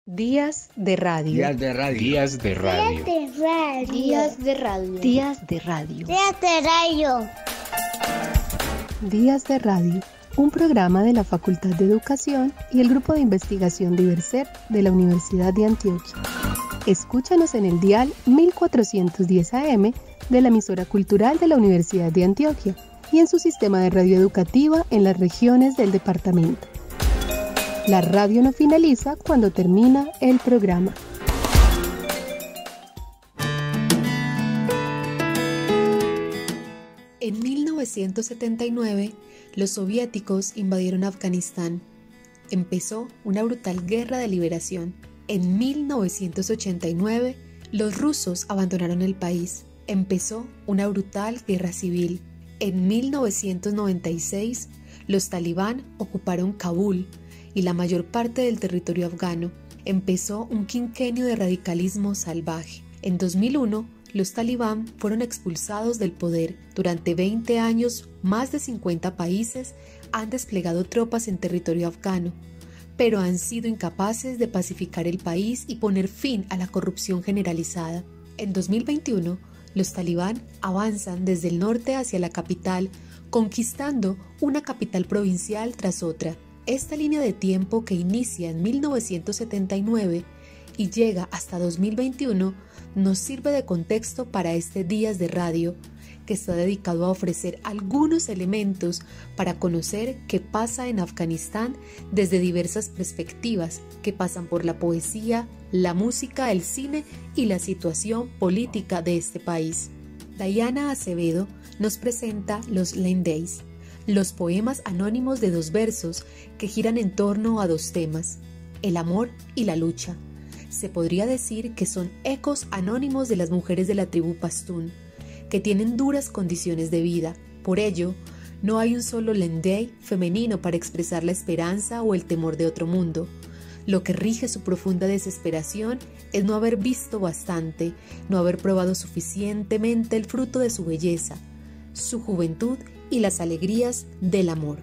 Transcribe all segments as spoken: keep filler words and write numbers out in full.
Días de radio. Días de radio. Días de radio. Días de radio. Días de radio. Días de radio. Días de radio. Un programa de la Facultad de Educación y el Grupo de Investigación Diverser de la Universidad de Antioquia. Escúchanos en el dial mil cuatrocientos diez A M de la emisora cultural de la Universidad de Antioquia y en su sistema de radio educativa en las regiones del departamento. La radio no finaliza cuando termina el programa. En mil novecientos setenta y nueve, los soviéticos invadieron Afganistán. Empezó una brutal guerra de liberación. En mil novecientos ochenta y nueve, los rusos abandonaron el país. Empezó una brutal guerra civil. En mil novecientos noventa y seis, los talibán ocuparon Kabul y la mayor parte del territorio afgano. Empezó un quinquenio de radicalismo salvaje. En dos mil uno, los talibán fueron expulsados del poder. Durante veinte años, más de cincuenta países han desplegado tropas en territorio afgano, pero han sido incapaces de pacificar el país y poner fin a la corrupción generalizada. En dos mil veintiuno, los talibán avanzan desde el norte hacia la capital, conquistando una capital provincial tras otra. Esta línea de tiempo que inicia en mil novecientos setenta y nueve y llega hasta dos mil veintiuno nos sirve de contexto para este Días de Radio, que está dedicado a ofrecer algunos elementos para conocer qué pasa en Afganistán desde diversas perspectivas que pasan por la poesía, la música, el cine y la situación política de este país. Dayana Acevedo nos presenta los Lane Days, los poemas anónimos de dos versos que giran en torno a dos temas, el amor y la lucha. Se podría decir que son ecos anónimos de las mujeres de la tribu pastún, que tienen duras condiciones de vida. Por ello, no hay un solo Lane Day femenino para expresar la esperanza o el temor de otro mundo. Lo que rige su profunda desesperación es no haber visto bastante, no haber probado suficientemente el fruto de su belleza, su juventud y las alegrías del amor.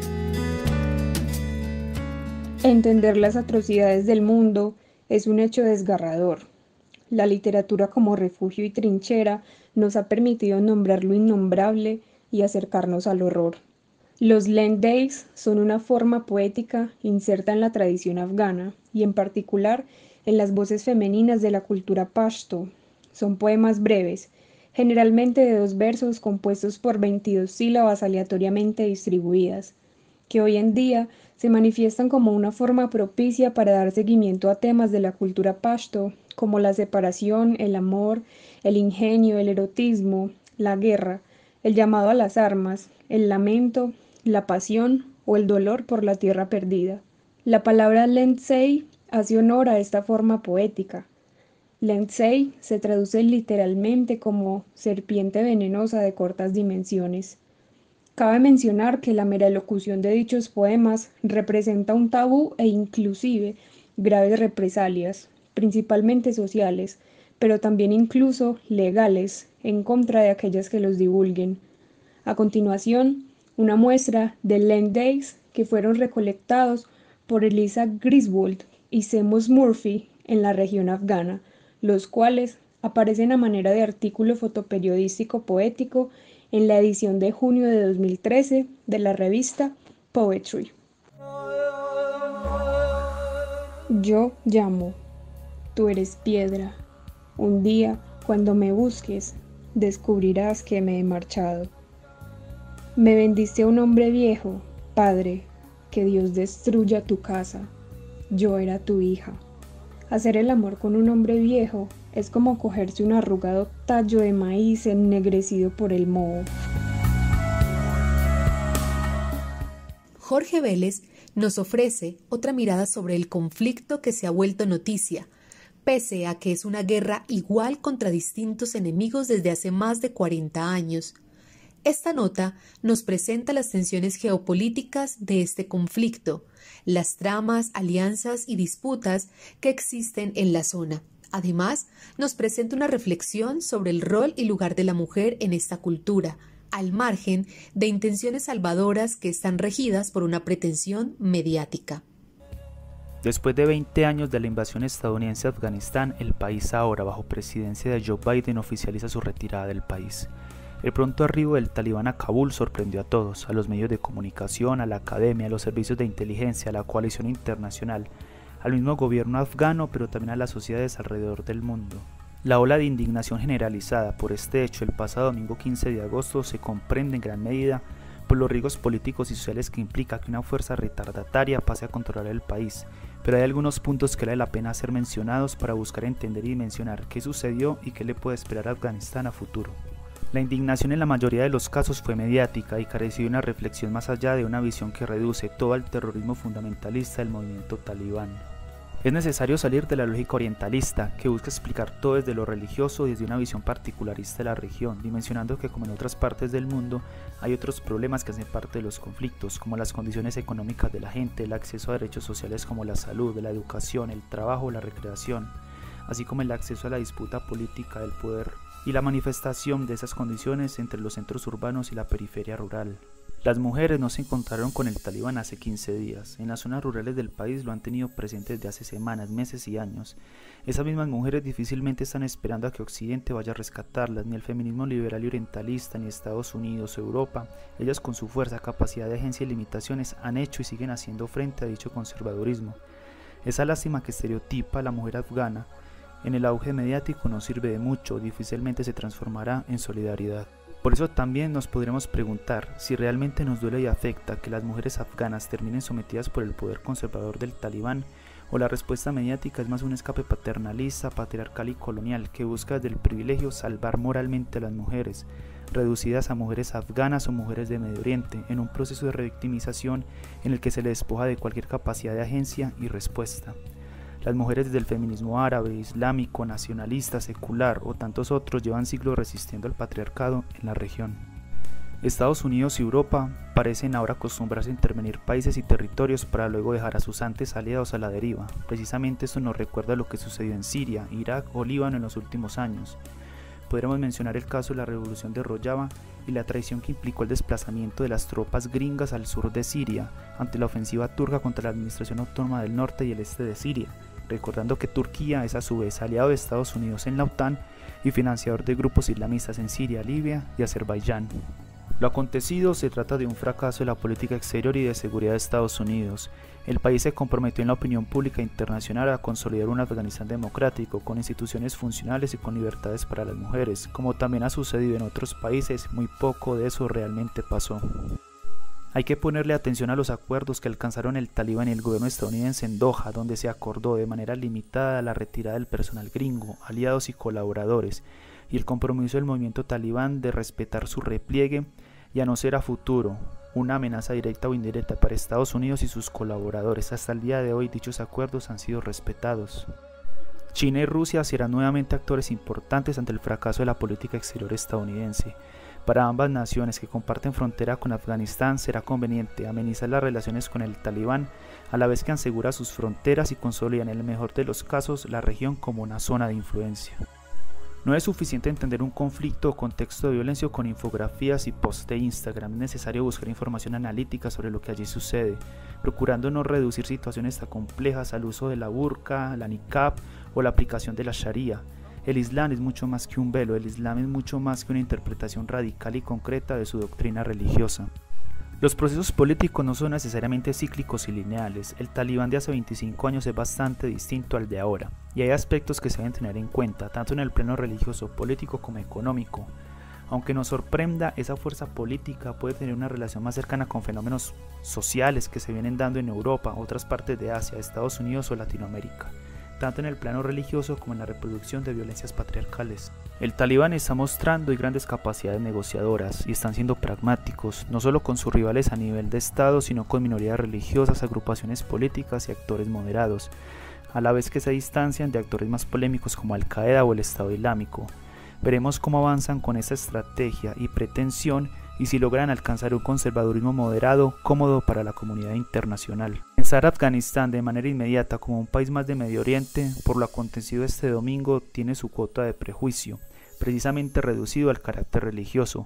Entender las atrocidades del mundo es un hecho desgarrador. La literatura como refugio y trinchera nos ha permitido nombrar lo innombrable y acercarnos al horror. Los Lane Days son una forma poética inserta en la tradición afgana y en particular en las voces femeninas de la cultura pashto. Son poemas breves, generalmente de dos versos compuestos por veintidós sílabas aleatoriamente distribuidas, que hoy en día se manifiestan como una forma propicia para dar seguimiento a temas de la cultura pashto, como la separación, el amor, el ingenio, el erotismo, la guerra, el llamado a las armas, el lamento, la pasión o el dolor por la tierra perdida. La palabra Lentsei hace honor a esta forma poética. Lentsei se traduce literalmente como serpiente venenosa de cortas dimensiones. Cabe mencionar que la mera elocución de dichos poemas representa un tabú e inclusive graves represalias, principalmente sociales, pero también incluso legales, en contra de aquellas que los divulguen. A continuación, una muestra de Lane Days que fueron recolectados por Elisa Griswold y Seamus Murphy en la región afgana, los cuales aparecen a manera de artículo fotoperiodístico poético en la edición de junio de dos mil trece de la revista Poetry. Yo llamo, tú eres piedra. Un día, cuando me busques, descubrirás que me he marchado. Me vendiste a un hombre viejo, padre, que Dios destruya tu casa. Yo era tu hija. Hacer el amor con un hombre viejo es como cogerse un arrugado tallo de maíz ennegrecido por el moho. Jorge Vélez nos ofrece otra mirada sobre el conflicto que se ha vuelto noticia, pese a que es una guerra igual contra distintos enemigos desde hace más de cuarenta años. Esta nota nos presenta las tensiones geopolíticas de este conflicto, las tramas, alianzas y disputas que existen en la zona. Además, nos presenta una reflexión sobre el rol y lugar de la mujer en esta cultura, al margen de intenciones salvadoras que están regidas por una pretensión mediática. Después de veinte años de la invasión estadounidense a Afganistán, el país ahora, bajo presidencia de Joe Biden, oficializa su retirada del país. El pronto arribo del talibán a Kabul sorprendió a todos, a los medios de comunicación, a la academia, a los servicios de inteligencia, a la coalición internacional, al mismo gobierno afgano, pero también a las sociedades alrededor del mundo. La ola de indignación generalizada por este hecho el pasado domingo quince de agosto se comprende en gran medida por los riesgos políticos y sociales que implica que una fuerza retardataria pase a controlar el país, pero hay algunos puntos que vale la pena ser mencionados para buscar entender y dimensionar qué sucedió y qué le puede esperar a Afganistán a futuro. La indignación en la mayoría de los casos fue mediática y careció de una reflexión más allá de una visión que reduce todo al terrorismo fundamentalista del movimiento talibán. Es necesario salir de la lógica orientalista, que busca explicar todo desde lo religioso y desde una visión particularista de la región, dimensionando que como en otras partes del mundo hay otros problemas que hacen parte de los conflictos, como las condiciones económicas de la gente, el acceso a derechos sociales como la salud, la educación, el trabajo, la recreación, así como el acceso a la disputa política del poder y la manifestación de esas condiciones entre los centros urbanos y la periferia rural. Las mujeres no se encontraron con el talibán hace quince días, en las zonas rurales del país lo han tenido presente desde hace semanas, meses y años. Esas mismas mujeres difícilmente están esperando a que Occidente vaya a rescatarlas, ni el feminismo liberal y orientalista, ni Estados Unidos o Europa. Ellas con su fuerza, capacidad de agencia y limitaciones han hecho y siguen haciendo frente a dicho conservadurismo. Esa lástima que estereotipa a la mujer afgana en el auge mediático no sirve de mucho, difícilmente se transformará en solidaridad. Por eso también nos podremos preguntar si realmente nos duele y afecta que las mujeres afganas terminen sometidas por el poder conservador del talibán, o la respuesta mediática es más un escape paternalista, patriarcal y colonial que busca desde el privilegio salvar moralmente a las mujeres, reducidas a mujeres afganas o mujeres de Medio Oriente, en un proceso de revictimización en el que se les despoja de cualquier capacidad de agencia y respuesta. Las mujeres desde el feminismo árabe, islámico, nacionalista, secular o tantos otros llevan siglos resistiendo al patriarcado en la región. Estados Unidos y Europa parecen ahora acostumbrarse a intervenir países y territorios para luego dejar a sus antes aliados a la deriva. Precisamente esto nos recuerda lo que sucedió en Siria, Irak o Líbano en los últimos años. Podremos mencionar el caso de la revolución de Rojava y la traición que implicó el desplazamiento de las tropas gringas al sur de Siria ante la ofensiva turca contra la administración autónoma del norte y el este de Siria, recordando que Turquía es a su vez aliado de Estados Unidos en la OTAN y financiador de grupos islamistas en Siria, Libia y Azerbaiyán. Lo acontecido se trata de un fracaso de la política exterior y de seguridad de Estados Unidos. El país se comprometió en la opinión pública internacional a consolidar un Afganistán democrático, con instituciones funcionales y con libertades para las mujeres. Como también ha sucedido en otros países, muy poco de eso realmente pasó. Hay que ponerle atención a los acuerdos que alcanzaron el talibán y el gobierno estadounidense en Doha, donde se acordó de manera limitada la retirada del personal gringo, aliados y colaboradores, y el compromiso del movimiento talibán de respetar su repliegue y a no ser a futuro una amenaza directa o indirecta para Estados Unidos y sus colaboradores. Hasta el día de hoy dichos acuerdos han sido respetados. China y Rusia serán nuevamente actores importantes ante el fracaso de la política exterior estadounidense. Para ambas naciones que comparten frontera con Afganistán será conveniente amenizar las relaciones con el talibán, a la vez que asegura sus fronteras y consolida en el mejor de los casos la región como una zona de influencia. No es suficiente entender un conflicto o contexto de violencia con infografías y posts de Instagram, es necesario buscar información analítica sobre lo que allí sucede, procurando no reducir situaciones tan complejas al uso de la burka, la niqab o la aplicación de la sharia. El Islam es mucho más que un velo, el Islam es mucho más que una interpretación radical y concreta de su doctrina religiosa. Los procesos políticos no son necesariamente cíclicos y lineales. El talibán de hace veinticinco años es bastante distinto al de ahora, y hay aspectos que se deben tener en cuenta, tanto en el plano religioso, político como económico. Aunque nos sorprenda, esa fuerza política puede tener una relación más cercana con fenómenos sociales que se vienen dando en Europa, otras partes de Asia, Estados Unidos o Latinoamérica, tanto en el plano religioso como en la reproducción de violencias patriarcales. El talibán está mostrando grandes capacidades negociadoras y están siendo pragmáticos, no solo con sus rivales a nivel de Estado, sino con minorías religiosas, agrupaciones políticas y actores moderados, a la vez que se distancian de actores más polémicos como Al-Qaeda o el Estado Islámico. Veremos cómo avanzan con esta estrategia y pretensión y si logran alcanzar un conservadurismo moderado cómodo para la comunidad internacional. Pensar a Afganistán de manera inmediata como un país más de Medio Oriente, por lo acontecido este domingo, tiene su cuota de prejuicio, precisamente reducido al carácter religioso.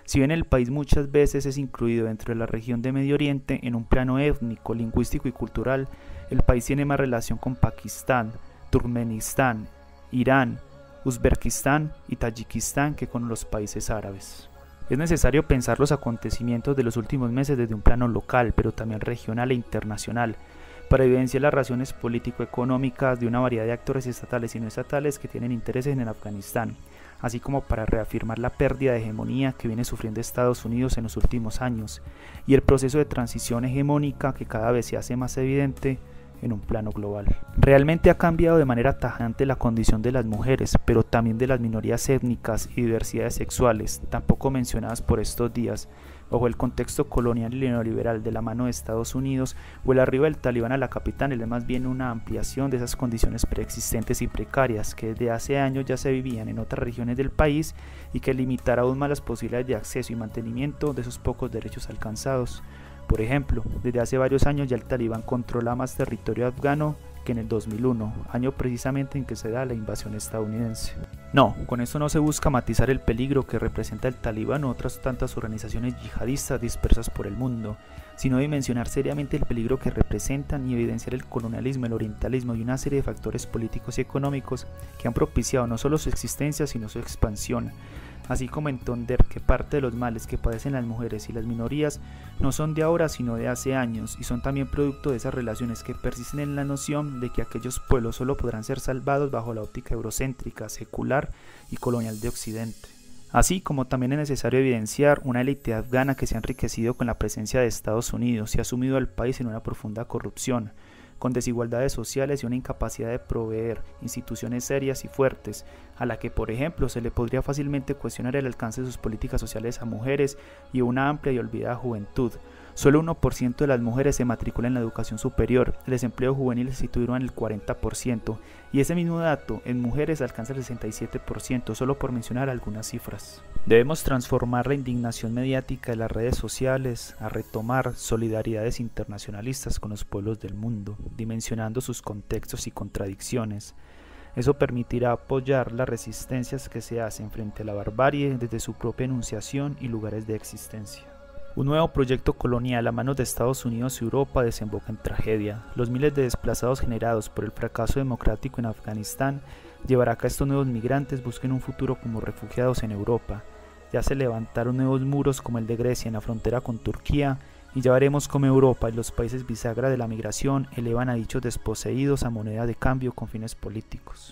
Si bien el país muchas veces es incluido dentro de la región de Medio Oriente en un plano étnico, lingüístico y cultural, el país tiene más relación con Pakistán, Turkmenistán, Irán, Uzbekistán y Tayikistán que con los países árabes. Es necesario pensar los acontecimientos de los últimos meses desde un plano local, pero también regional e internacional, para evidenciar las razones político-económicas de una variedad de actores estatales y no estatales que tienen intereses en el Afganistán, así como para reafirmar la pérdida de hegemonía que viene sufriendo Estados Unidos en los últimos años y el proceso de transición hegemónica que cada vez se hace más evidente en un plano global. Realmente ha cambiado de manera tajante la condición de las mujeres, pero también de las minorías étnicas y diversidades sexuales, tampoco mencionadas por estos días, bajo el contexto colonial y neoliberal de la mano de Estados Unidos, o el arribo del talibán a la capital es más bien una ampliación de esas condiciones preexistentes y precarias que desde hace años ya se vivían en otras regiones del país y que limitará aún más las posibilidades de acceso y mantenimiento de esos pocos derechos alcanzados. Por ejemplo, desde hace varios años ya el talibán controla más territorio afgano que en el dos mil uno, año precisamente en que se da la invasión estadounidense. No, con esto no se busca matizar el peligro que representa el talibán u otras tantas organizaciones yihadistas dispersas por el mundo, sino dimensionar seriamente el peligro que representan y evidenciar el colonialismo, el orientalismo y una serie de factores políticos y económicos que han propiciado no solo su existencia sino su expansión, así como entender que parte de los males que padecen las mujeres y las minorías no son de ahora sino de hace años y son también producto de esas relaciones que persisten en la noción de que aquellos pueblos solo podrán ser salvados bajo la óptica eurocéntrica, secular y colonial de Occidente. Así como también es necesario evidenciar una élite afgana que se ha enriquecido con la presencia de Estados Unidos y ha sumido al país en una profunda corrupción, con desigualdades sociales y una incapacidad de proveer instituciones serias y fuertes, a la que por ejemplo se le podría fácilmente cuestionar el alcance de sus políticas sociales a mujeres y a una amplia y olvidada juventud. Solo uno por ciento de las mujeres se matriculan en la educación superior, el desempleo juvenil se situó en el cuarenta por ciento, y ese mismo dato en mujeres alcanza el sesenta y siete por ciento, solo por mencionar algunas cifras. Debemos transformar la indignación mediática de las redes sociales a retomar solidaridades internacionalistas con los pueblos del mundo, dimensionando sus contextos y contradicciones. Eso permitirá apoyar las resistencias que se hacen frente a la barbarie desde su propia enunciación y lugares de existencia. Un nuevo proyecto colonial a manos de Estados Unidos y Europa desemboca en tragedia. Los miles de desplazados generados por el fracaso democrático en Afganistán llevará a que estos nuevos migrantes busquen un futuro como refugiados en Europa. Ya se levantaron nuevos muros como el de Grecia en la frontera con Turquía, y ya veremos cómo Europa y los países bisagra de la migración elevan a dichos desposeídos a moneda de cambio con fines políticos.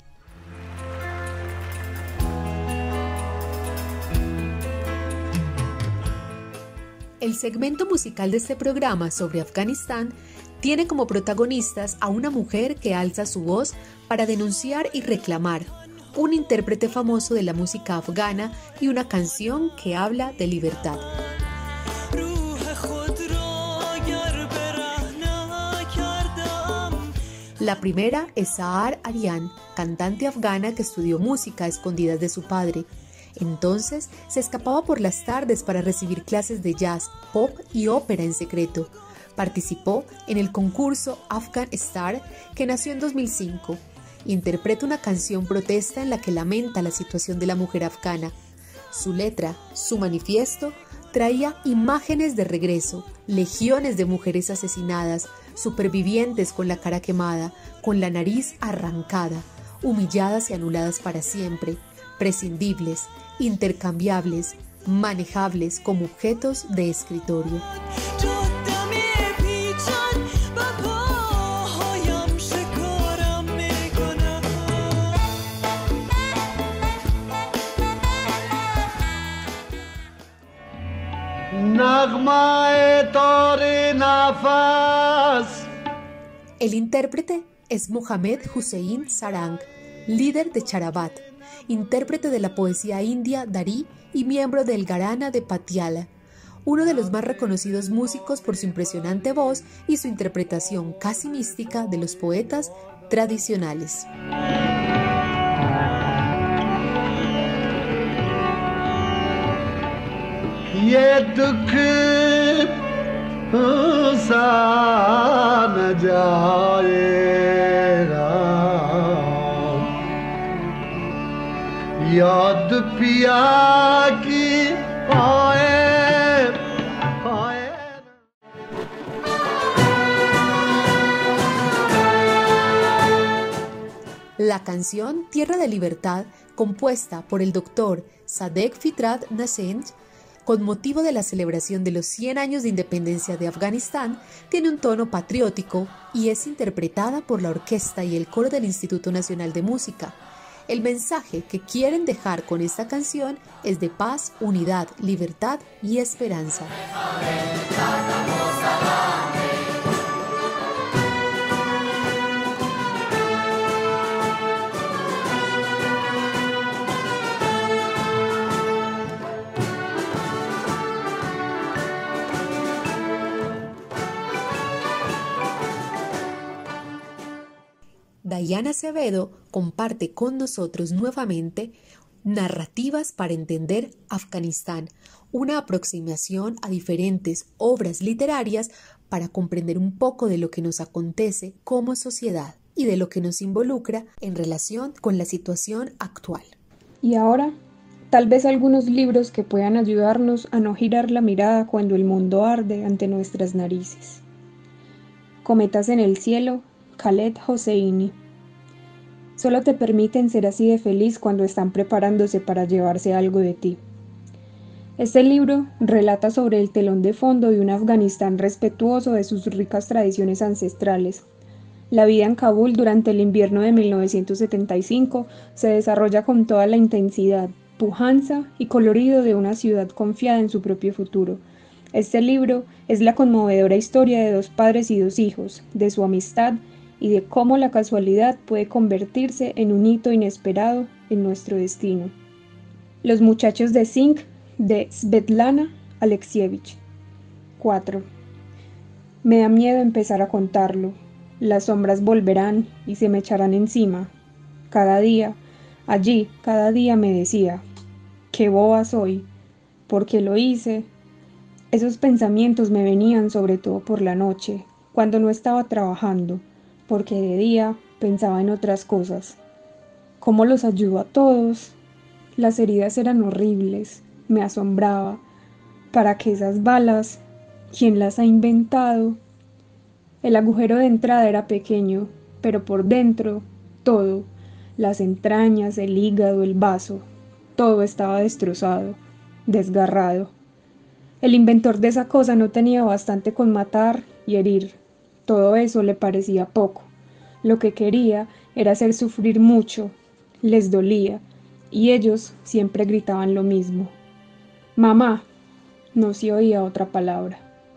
El segmento musical de este programa sobre Afganistán tiene como protagonistas a una mujer que alza su voz para denunciar y reclamar, un intérprete famoso de la música afgana y una canción que habla de libertad. La primera es Sahar Aryan, cantante afgana que estudió música a escondidas de su padre. Entonces se escapaba por las tardes para recibir clases de jazz, pop y ópera en secreto. Participó en el concurso Afghan Star, que nació en dos mil cinco. Interpreta una canción protesta en la que lamenta la situación de la mujer afgana. Su letra, su manifiesto, traía imágenes de regreso, legiones de mujeres asesinadas, supervivientes con la cara quemada, con la nariz arrancada, humilladas y anuladas para siempre, prescindibles, intercambiables, manejables como objetos de escritorio. El intérprete es Mohammad Hussein Sarang, líder de Charabat, intérprete de la poesía india Dari y miembro del Gharana de Patiala, uno de los más reconocidos músicos por su impresionante voz y su interpretación casi mística de los poetas tradicionales. याद पिया की La canción Tierra de Libertad, compuesta por el doctor Sadegh Fitrad Nascent, con motivo de la celebración de los cien años de independencia de Afganistán, tiene un tono patriótico y es interpretada por la orquesta y el coro del Instituto Nacional de Música. El mensaje que quieren dejar con esta canción es de paz, unidad, libertad y esperanza. Dayana Acevedo comparte con nosotros nuevamente Narrativas para entender Afganistán, una aproximación a diferentes obras literarias para comprender un poco de lo que nos acontece como sociedad y de lo que nos involucra en relación con la situación actual. Y ahora, tal vez algunos libros que puedan ayudarnos a no girar la mirada cuando el mundo arde ante nuestras narices. Cometas en el cielo, Khaled Hosseini. Solo te permiten ser así de feliz cuando están preparándose para llevarse algo de ti. Este libro relata sobre el telón de fondo de un Afganistán respetuoso de sus ricas tradiciones ancestrales. La vida en Kabul durante el invierno de mil novecientos setenta y cinco se desarrolla con toda la intensidad, pujanza y colorido de una ciudad confiada en su propio futuro. Este libro es la conmovedora historia de dos padres y dos hijos, de su amistad y de cómo la casualidad puede convertirse en un hito inesperado en nuestro destino. Los muchachos de Zinc, de Svetlana Alexievich. cuatro. Me da miedo empezar a contarlo. Las sombras volverán y se me echarán encima. Cada día, allí, cada día me decía, qué boba soy, ¿por qué lo hice? Esos pensamientos me venían sobre todo por la noche, cuando no estaba trabajando, porque de día pensaba en otras cosas. ¿Cómo los ayudo a todos? Las heridas eran horribles, me asombraba. ¿Para qué esas balas? ¿Quién las ha inventado? El agujero de entrada era pequeño, pero por dentro, todo, las entrañas, el hígado, el vaso, todo estaba destrozado, desgarrado. El inventor de esa cosa no tenía bastante con matar y herir. Todo eso le parecía poco. Lo que quería era hacer sufrir mucho. Les dolía, y ellos siempre gritaban lo mismo. Mamá. No se oía otra palabra.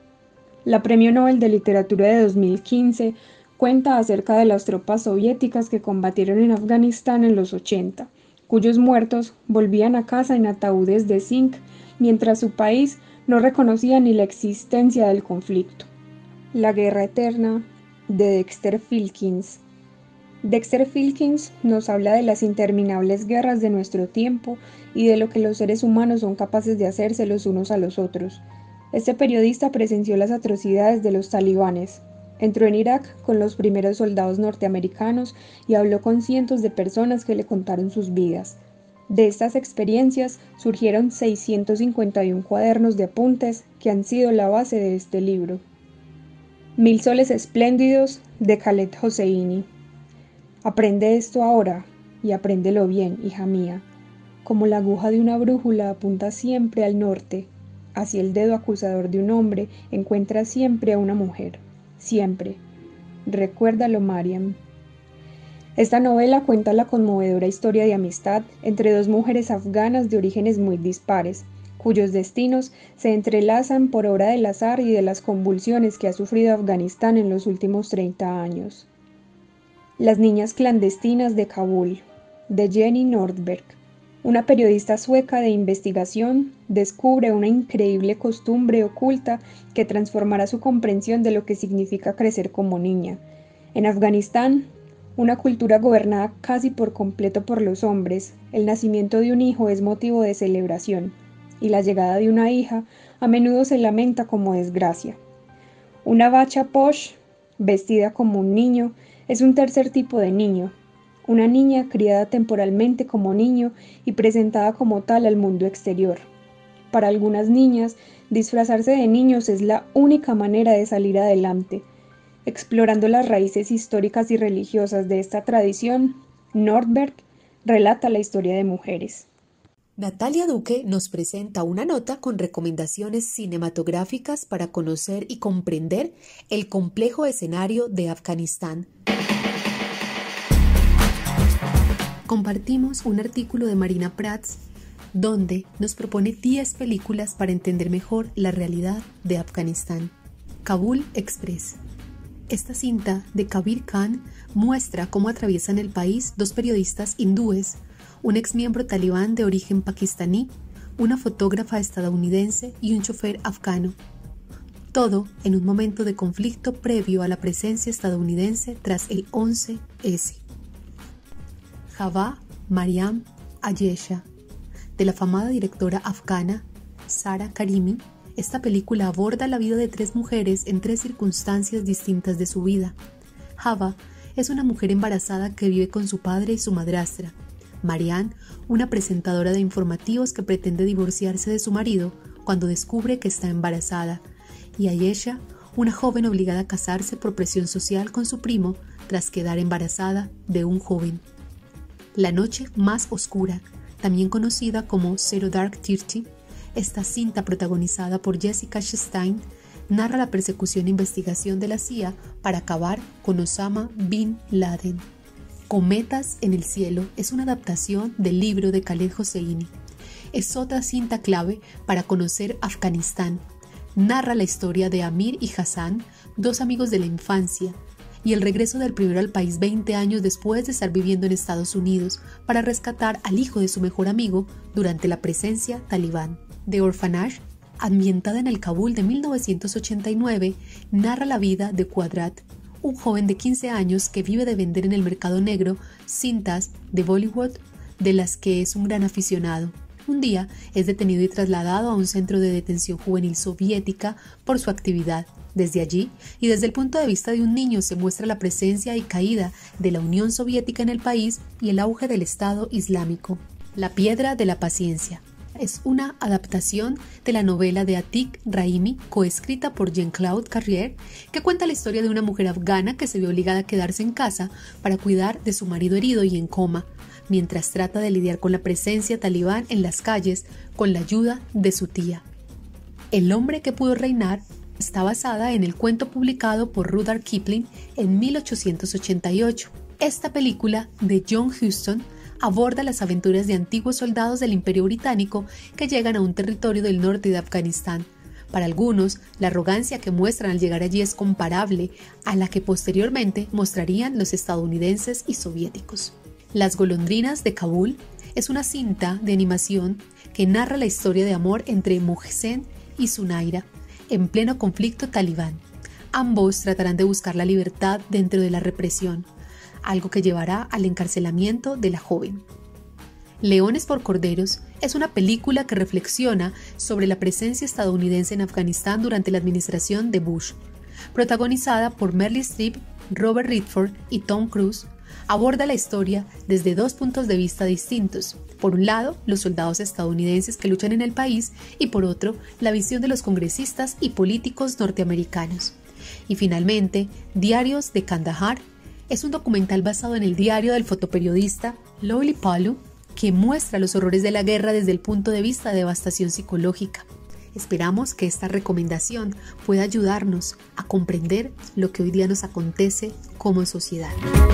La Premio Nobel de Literatura de dos mil quince cuenta acerca de las tropas soviéticas que combatieron en Afganistán en los ochenta, cuyos muertos volvían a casa en ataúdes de zinc, mientras su país no reconocía ni la existencia del conflicto. La guerra eterna, de Dexter Filkins. Dexter Filkins nos habla de las interminables guerras de nuestro tiempo y de lo que los seres humanos son capaces de hacerse los unos a los otros. Este periodista presenció las atrocidades de los talibanes. Entró en Irak con los primeros soldados norteamericanos y habló con cientos de personas que le contaron sus vidas. De estas experiencias surgieron seiscientos cincuenta y uno cuadernos de apuntes que han sido la base de este libro. Mil soles espléndidos, de Khaled Hosseini. Aprende esto ahora, y apréndelo bien, hija mía. Como la aguja de una brújula apunta siempre al norte, así el dedo acusador de un hombre encuentra siempre a una mujer. Siempre. Recuérdalo, Mariam. Esta novela cuenta la conmovedora historia de amistad entre dos mujeres afganas de orígenes muy dispares, cuyos destinos se entrelazan por obra del azar y de las convulsiones que ha sufrido Afganistán en los últimos treinta años. Las niñas clandestinas de Kabul, de Jenny Nordberg. Una periodista sueca de investigación descubre una increíble costumbre oculta que transformará su comprensión de lo que significa crecer como niña. En Afganistán, una cultura gobernada casi por completo por los hombres, el nacimiento de un hijo es motivo de celebración, y la llegada de una hija a menudo se lamenta como desgracia. Una bacha posh, vestida como un niño, es un tercer tipo de niño, una niña criada temporalmente como niño y presentada como tal al mundo exterior. Para algunas niñas, disfrazarse de niños es la única manera de salir adelante. Explorando las raíces históricas y religiosas de esta tradición, Nordberg relata la historia de mujeres. Natalia Duque nos presenta una nota con recomendaciones cinematográficas para conocer y comprender el complejo escenario de Afganistán. Compartimos un artículo de Marina Prats donde nos propone diez películas para entender mejor la realidad de Afganistán. Kabul Express. Esta cinta de Kabir Khan muestra cómo atraviesan el país dos periodistas hindúes, un exmiembro talibán de origen pakistaní, una fotógrafa estadounidense y un chofer afgano. Todo en un momento de conflicto previo a la presencia estadounidense tras el once ese. Java Mariam Ayesha. De la afamada directora afgana Sara Karimi, esta película aborda la vida de tres mujeres en tres circunstancias distintas de su vida. Java es una mujer embarazada que vive con su padre y su madrastra. Mariam, una presentadora de informativos que pretende divorciarse de su marido cuando descubre que está embarazada. Y Ayesha, una joven obligada a casarse por presión social con su primo tras quedar embarazada de un joven. La noche más oscura, también conocida como Zero Dark Thirty, esta cinta protagonizada por Jessica Chastain narra la persecución e investigación de la C I A para acabar con Osama Bin Laden. Cometas en el cielo es una adaptación del libro de Khaled Hosseini. Es otra cinta clave para conocer Afganistán. Narra la historia de Amir y Hassan, dos amigos de la infancia, y el regreso del primero al país veinte años después de estar viviendo en Estados Unidos para rescatar al hijo de su mejor amigo durante la presencia talibán. The Orphanage, ambientada en el Kabul de mil novecientos ochenta y nueve, narra la vida de Quadrat, un joven de quince años que vive de vender en el mercado negro cintas de Bollywood de las que es un gran aficionado. Un día es detenido y trasladado a un centro de detención juvenil soviética por su actividad. Desde allí, y desde el punto de vista de un niño, se muestra la presencia y caída de la Unión Soviética en el país y el auge del Estado Islámico. La piedra de la paciencia. Es una adaptación de la novela de Atik Raimi, coescrita por Jean-Claude Carrier, que cuenta la historia de una mujer afgana que se ve obligada a quedarse en casa para cuidar de su marido herido y en coma, mientras trata de lidiar con la presencia talibán en las calles con la ayuda de su tía. El hombre que pudo reinar está basada en el cuento publicado por Rudyard Kipling en mil ochocientos ochenta y ocho. Esta película de John Huston aborda las aventuras de antiguos soldados del Imperio Británico que llegan a un territorio del norte de Afganistán. Para algunos, la arrogancia que muestran al llegar allí es comparable a la que posteriormente mostrarían los estadounidenses y soviéticos. Las golondrinas de Kabul es una cinta de animación que narra la historia de amor entre Mohsen y Sunaira en pleno conflicto talibán. Ambos tratarán de buscar la libertad dentro de la represión, algo que llevará al encarcelamiento de la joven. Leones por Corderos es una película que reflexiona sobre la presencia estadounidense en Afganistán durante la administración de Bush. Protagonizada por Meryl Streep, Robert Redford y Tom Cruise, aborda la historia desde dos puntos de vista distintos. Por un lado, los soldados estadounidenses que luchan en el país y por otro, la visión de los congresistas y políticos norteamericanos. Y finalmente, Diarios de Kandahar es un documental basado en el diario del fotoperiodista Loli Palu que muestra los horrores de la guerra desde el punto de vista de devastación psicológica. Esperamos que esta recomendación pueda ayudarnos a comprender lo que hoy día nos acontece como sociedad.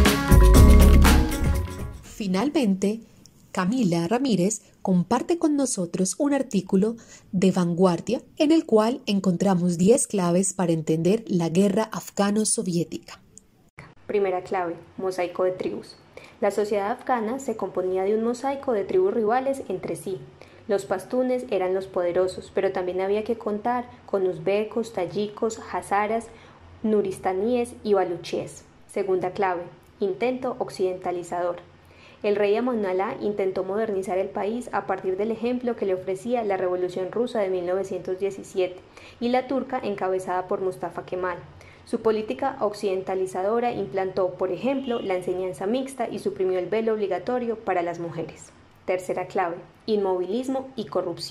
Finalmente, Camila Ramírez comparte con nosotros un artículo de Vanguardia en el cual encontramos diez claves para entender la guerra afgano-soviética. Primera clave, mosaico de tribus. La sociedad afgana se componía de un mosaico de tribus rivales entre sí. Los pastunes eran los poderosos, pero también había que contar con uzbecos, tayikos, hazaras, nuristaníes y baluchíes. Segunda clave, intento occidentalizador. El rey Amanullah intentó modernizar el país a partir del ejemplo que le ofrecía la Revolución Rusa de mil novecientos diecisiete y la turca encabezada por Mustafa Kemal. Su política occidentalizadora implantó, por ejemplo, la enseñanza mixta y suprimió el velo obligatorio para las mujeres. Tercera clave, inmovilismo y corrupción.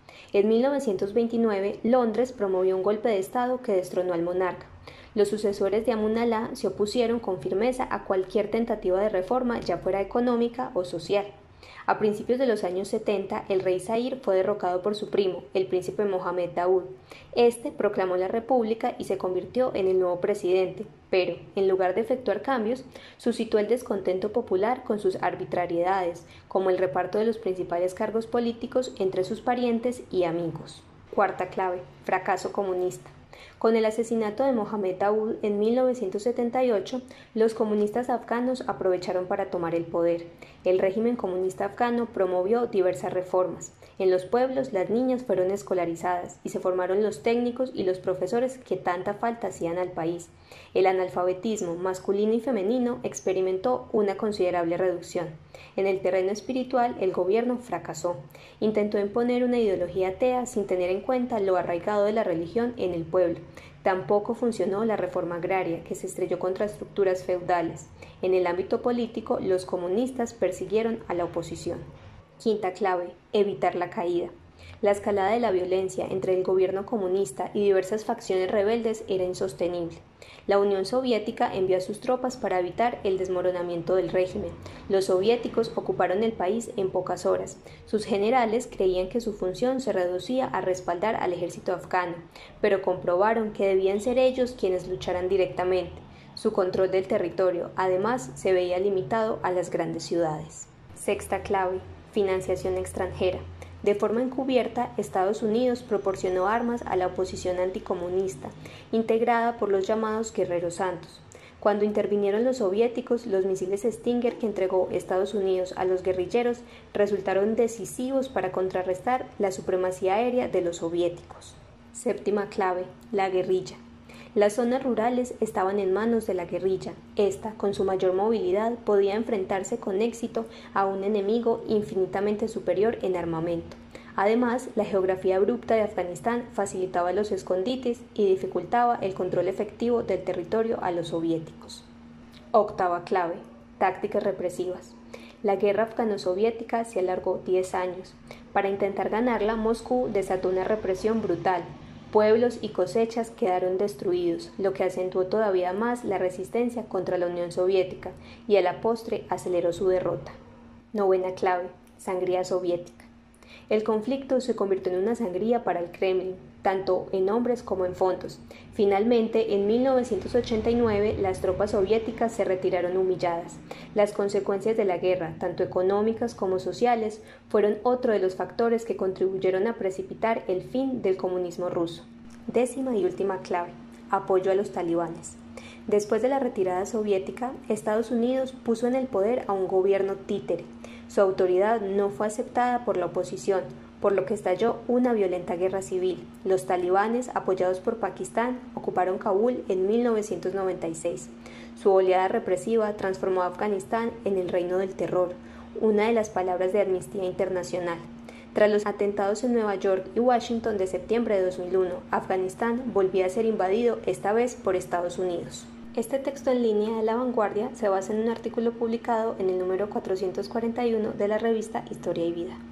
En mil novecientos veintinueve, Londres promovió un golpe de Estado que destronó al monarca. Los sucesores de Amun Alá se opusieron con firmeza a cualquier tentativa de reforma, ya fuera económica o social. A principios de los años setenta, el rey Zahir fue derrocado por su primo, el príncipe Mohammed Daoud. Este proclamó la república y se convirtió en el nuevo presidente, pero, en lugar de efectuar cambios, suscitó el descontento popular con sus arbitrariedades, como el reparto de los principales cargos políticos entre sus parientes y amigos. Cuarta clave: fracaso comunista. Con el asesinato de Mohammed Daoud en mil novecientos setenta y ocho, los comunistas afganos aprovecharon para tomar el poder. El régimen comunista afgano promovió diversas reformas. En los pueblos, las niñas fueron escolarizadas y se formaron los técnicos y los profesores que tanta falta hacían al país. El analfabetismo masculino y femenino experimentó una considerable reducción. En el terreno espiritual, el gobierno fracasó. Intentó imponer una ideología atea sin tener en cuenta lo arraigado de la religión en el pueblo. Tampoco funcionó la reforma agraria, que se estrelló contra estructuras feudales. En el ámbito político, los comunistas persiguieron a la oposición. Quinta clave: evitar la caída. La escalada de la violencia entre el gobierno comunista y diversas facciones rebeldes era insostenible. La Unión Soviética envió a sus tropas para evitar el desmoronamiento del régimen. Los soviéticos ocuparon el país en pocas horas. Sus generales creían que su función se reducía a respaldar al ejército afgano, pero comprobaron que debían ser ellos quienes lucharan directamente. Su control del territorio, además, se veía limitado a las grandes ciudades. Sexta clave: financiación extranjera. De forma encubierta, Estados Unidos proporcionó armas a la oposición anticomunista, integrada por los llamados guerreros santos. Cuando intervinieron los soviéticos, los misiles Stinger que entregó Estados Unidos a los guerrilleros resultaron decisivos para contrarrestar la supremacía aérea de los soviéticos. Séptima clave: la guerrilla. Las zonas rurales estaban en manos de la guerrilla. Esta, con su mayor movilidad, podía enfrentarse con éxito a un enemigo infinitamente superior en armamento. Además, la geografía abrupta de Afganistán facilitaba los escondites y dificultaba el control efectivo del territorio a los soviéticos. Octava clave: tácticas represivas. La guerra afgano-soviética se alargó diez años. Para intentar ganarla, Moscú desató una represión brutal. Pueblos y cosechas quedaron destruidos, lo que acentuó todavía más la resistencia contra la Unión Soviética y a la postre aceleró su derrota. Novena clave: sangría soviética. El conflicto se convirtió en una sangría para el Kremlin, tanto en hombres como en fondos. Finalmente, en mil novecientos ochenta y nueve, las tropas soviéticas se retiraron humilladas. Las consecuencias de la guerra, tanto económicas como sociales, fueron otro de los factores que contribuyeron a precipitar el fin del comunismo ruso. Décima y última clave: apoyo a los talibanes. Después de la retirada soviética, Estados Unidos puso en el poder a un gobierno títere. Su autoridad no fue aceptada por la oposición, por lo que estalló una violenta guerra civil. Los talibanes, apoyados por Pakistán, ocuparon Kabul en mil novecientos noventa y seis. Su oleada represiva transformó a Afganistán en el reino del terror, una de las palabras de Amnistía Internacional. Tras los atentados en Nueva York y Washington de septiembre de dos mil uno, Afganistán volvía a ser invadido, esta vez por Estados Unidos. Este texto en línea de La Vanguardia se basa en un artículo publicado en el número cuatrocientos cuarenta y uno de la revista Historia y Vida.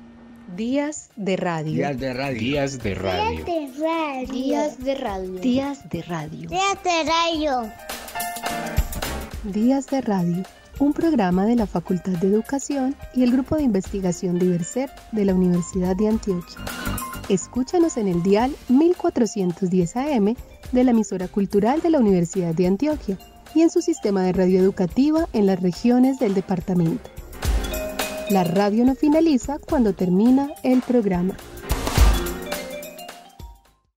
Días de radio. Días de radio. Días de radio. Días de radio. Días de radio. Días de radio. Días de radio. Un programa de la Facultad de Educación y el Grupo de Investigación Diverser de la Universidad de Antioquia. Escúchanos en el dial mil cuatrocientos diez A M de la emisora cultural de la Universidad de Antioquia y en su sistema de radio educativa en las regiones del departamento. La radio no finaliza cuando termina el programa.